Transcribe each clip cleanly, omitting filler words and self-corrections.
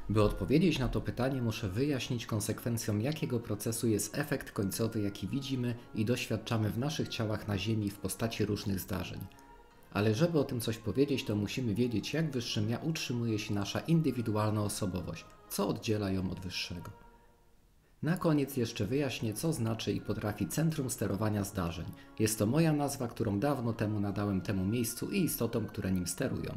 By odpowiedzieć na to pytanie, muszę wyjaśnić konsekwencją jakiego procesu jest efekt końcowy, jaki widzimy i doświadczamy w naszych ciałach na Ziemi w postaci różnych zdarzeń. Ale żeby o tym coś powiedzieć, to musimy wiedzieć, jak w wyższym ja utrzymuje się nasza indywidualna osobowość, co oddziela ją od wyższego. Na koniec jeszcze wyjaśnię, co znaczy i potrafi Centrum Sterowania Zdarzeń. Jest to moja nazwa, którą dawno temu nadałem temu miejscu i istotom, które nim sterują.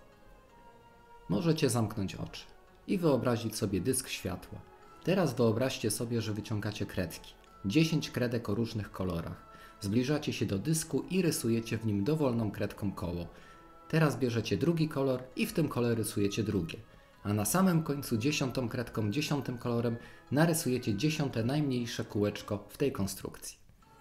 Możecie zamknąć oczy i wyobrazić sobie dysk światła. Teraz wyobraźcie sobie, że wyciągacie kredki. 10 kredek o różnych kolorach. Zbliżacie się do dysku i rysujecie w nim dowolną kredką koło. Teraz bierzecie drugi kolor i w tym kole rysujecie drugie. A na samym końcu 10. kredką, 10. kolorem narysujecie 10. najmniejsze kółeczko w tej konstrukcji.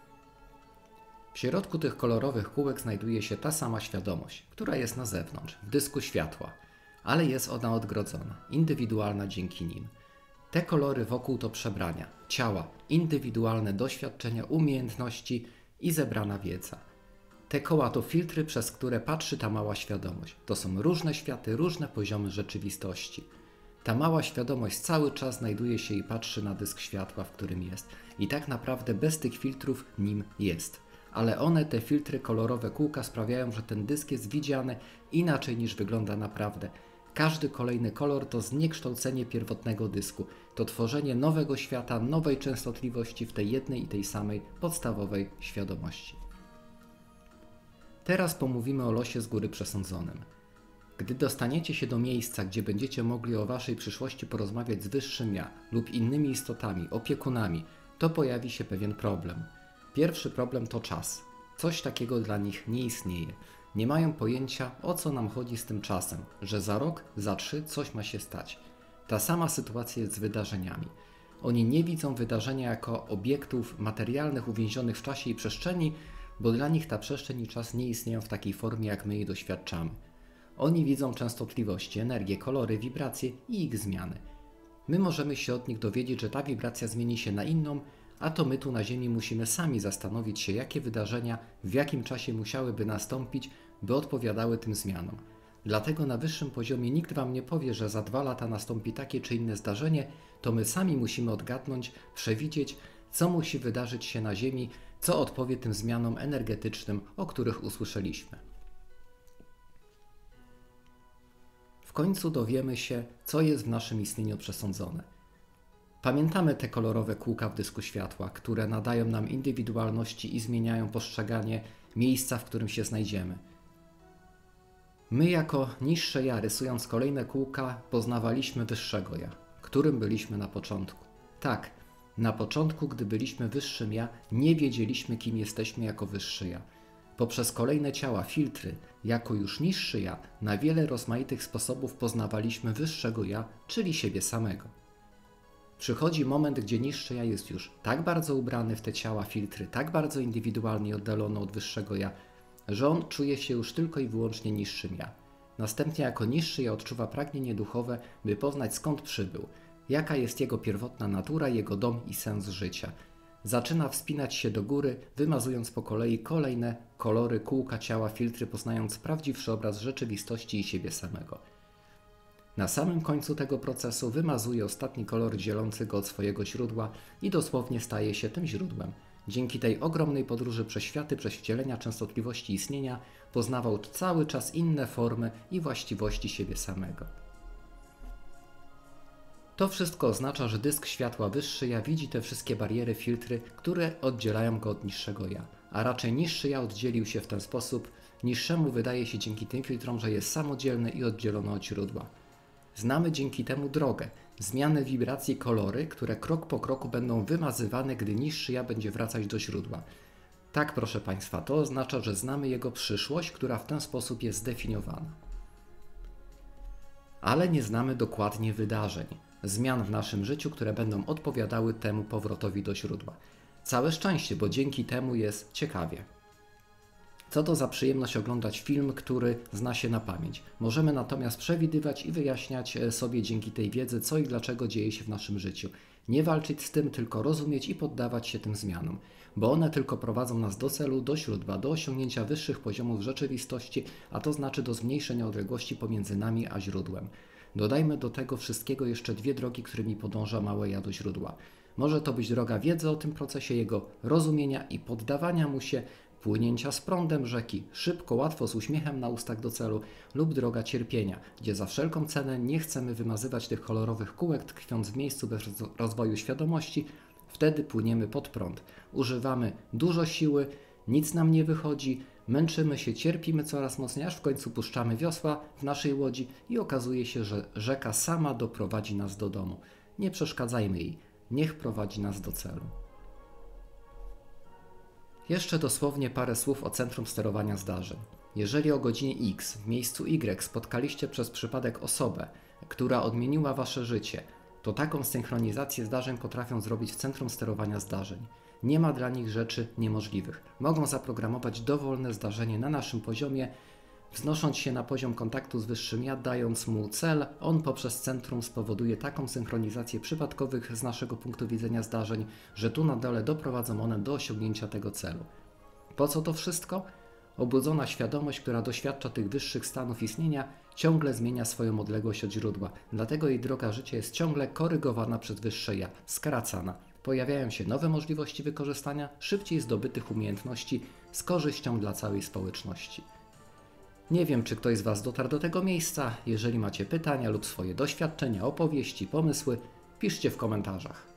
W środku tych kolorowych kółek znajduje się ta sama świadomość, która jest na zewnątrz, w dysku światła, ale jest ona odgrodzona, indywidualna dzięki nim. Te kolory wokół to przebrania, ciała, indywidualne doświadczenia, umiejętności i zebrana wiedza. Te koła to filtry, przez które patrzy ta mała świadomość. To są różne światy, różne poziomy rzeczywistości. Ta mała świadomość cały czas znajduje się i patrzy na dysk światła, w którym jest. I tak naprawdę bez tych filtrów nim jest. Ale one, te filtry, kolorowe kółka sprawiają, że ten dysk jest widziany inaczej niż wygląda naprawdę. Każdy kolejny kolor to zniekształcenie pierwotnego dysku. To tworzenie nowego świata, nowej częstotliwości w tej jednej i tej samej podstawowej świadomości. Teraz pomówimy o losie z góry przesądzonym. Gdy dostaniecie się do miejsca, gdzie będziecie mogli o waszej przyszłości porozmawiać z wyższym ja lub innymi istotami, opiekunami, to pojawi się pewien problem. Pierwszy problem to czas. Coś takiego dla nich nie istnieje. Nie mają pojęcia, o co nam chodzi z tym czasem, że za rok, za 3 coś ma się stać. Ta sama sytuacja jest z wydarzeniami. Oni nie widzą wydarzenia jako obiektów materialnych uwięzionych w czasie i przestrzeni, bo dla nich ta przestrzeń i czas nie istnieją w takiej formie, jak my je doświadczamy. Oni widzą częstotliwości, energię, kolory, wibracje i ich zmiany. My możemy się od nich dowiedzieć, że ta wibracja zmieni się na inną, a to my tu na Ziemi musimy sami zastanowić się, jakie wydarzenia w jakim czasie musiałyby nastąpić, by odpowiadały tym zmianom. Dlatego na wyższym poziomie nikt wam nie powie, że za 2 lata nastąpi takie czy inne zdarzenie, to my sami musimy odgadnąć, przewidzieć, co musi wydarzyć się na Ziemi, co odpowie tym zmianom energetycznym, o których usłyszeliśmy. W końcu dowiemy się, co jest w naszym istnieniu przesądzone. Pamiętamy te kolorowe kółka w dysku światła, które nadają nam indywidualności i zmieniają postrzeganie miejsca, w którym się znajdziemy. My jako niższe ja, rysując kolejne kółka, poznawaliśmy wyższego ja, którym byliśmy na początku. Tak, na początku, gdy byliśmy wyższym ja, nie wiedzieliśmy, kim jesteśmy jako wyższy ja. Poprzez kolejne ciała, filtry, jako już niższy ja, na wiele rozmaitych sposobów poznawaliśmy wyższego ja, czyli siebie samego. Przychodzi moment, gdzie niższy ja jest już tak bardzo ubrany w te ciała, filtry, tak bardzo indywidualnie oddalony od wyższego ja, że on czuje się już tylko i wyłącznie niższym ja. Następnie jako niższy ja odczuwa pragnienie duchowe, by poznać, skąd przybył, jaka jest jego pierwotna natura, jego dom i sens życia. Zaczyna wspinać się do góry, wymazując po kolei kolejne kolory, kółka ciała, filtry, poznając prawdziwszy obraz rzeczywistości i siebie samego. Na samym końcu tego procesu wymazuje ostatni kolor dzielący go od swojego źródła i dosłownie staje się tym źródłem. Dzięki tej ogromnej podróży przez światy, przez wcielenia częstotliwości istnienia poznawał cały czas inne formy i właściwości siebie samego. To wszystko oznacza, że dysk światła wyższy ja widzi te wszystkie bariery, filtry, które oddzielają go od niższego ja. A raczej niższy ja oddzielił się w ten sposób, niższemu wydaje się dzięki tym filtrom, że jest samodzielny i oddzielony od źródła. Znamy dzięki temu drogę, zmiany wibracji, kolory, które krok po kroku będą wymazywane, gdy niższy ja będzie wracać do źródła. Tak, proszę Państwa, to oznacza, że znamy jego przyszłość, która w ten sposób jest zdefiniowana. Ale nie znamy dokładnie wydarzeń, zmian w naszym życiu, które będą odpowiadały temu powrotowi do źródła. Całe szczęście, bo dzięki temu jest ciekawie. Co to za przyjemność oglądać film, który zna się na pamięć. Możemy natomiast przewidywać i wyjaśniać sobie dzięki tej wiedzy, co i dlaczego dzieje się w naszym życiu. Nie walczyć z tym, tylko rozumieć i poddawać się tym zmianom, bo one tylko prowadzą nas do celu, do źródła, do osiągnięcia wyższych poziomów rzeczywistości, a to znaczy do zmniejszenia odległości pomiędzy nami a źródłem. Dodajmy do tego wszystkiego jeszcze 2 drogi, którymi podąża małe ja do źródła. Może to być droga wiedzy o tym procesie, jego rozumienia i poddawania mu się, płynięcia z prądem rzeki, szybko, łatwo, z uśmiechem na ustach do celu, lub droga cierpienia, gdzie za wszelką cenę nie chcemy wymazywać tych kolorowych kółek, tkwiąc w miejscu bez rozwoju świadomości. Wtedy płyniemy pod prąd. Używamy dużo siły, nic nam nie wychodzi, męczymy się, cierpimy coraz mocniej, aż w końcu puszczamy wiosła w naszej łodzi i okazuje się, że rzeka sama doprowadzi nas do domu. Nie przeszkadzajmy jej, niech prowadzi nas do celu. Jeszcze dosłownie parę słów o centrum sterowania zdarzeń. Jeżeli o godzinie X w miejscu Y spotkaliście przez przypadek osobę, która odmieniła wasze życie, to taką synchronizację zdarzeń potrafią zrobić w centrum sterowania zdarzeń. Nie ma dla nich rzeczy niemożliwych. Mogą zaprogramować dowolne zdarzenie na naszym poziomie, wznosząc się na poziom kontaktu z wyższym ja, dając mu cel, on poprzez centrum spowoduje taką synchronizację przypadkowych z naszego punktu widzenia zdarzeń, że tu na dole doprowadzą one do osiągnięcia tego celu. Po co to wszystko? Obudzona świadomość, która doświadcza tych wyższych stanów istnienia, ciągle zmienia swoją odległość od źródła. Dlatego jej droga życia jest ciągle korygowana przez wyższe ja, skracana. Pojawiają się nowe możliwości wykorzystania szybciej zdobytych umiejętności z korzyścią dla całej społeczności. Nie wiem, czy ktoś z Was dotarł do tego miejsca. Jeżeli macie pytania lub swoje doświadczenia, opowieści, pomysły, piszcie w komentarzach.